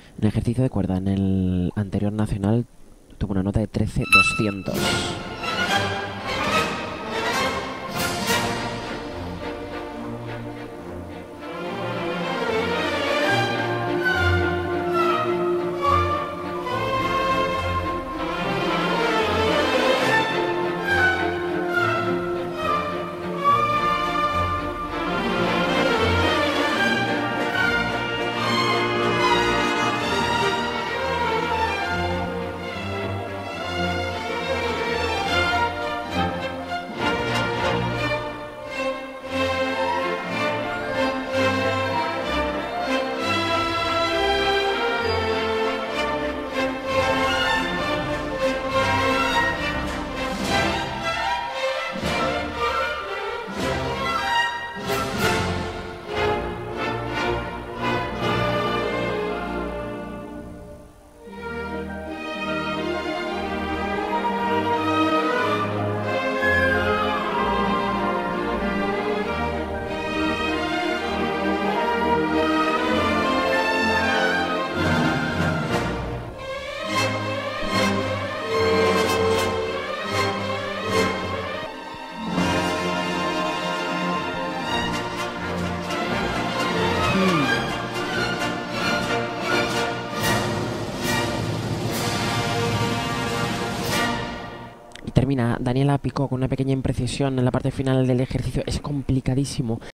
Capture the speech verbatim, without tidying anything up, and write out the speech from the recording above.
En el ejercicio de cuerda, en el anterior nacional, tuvo una nota de trece doscientos. Termina Daniela Picó con una pequeña imprecisión en la parte final del ejercicio. Es complicadísimo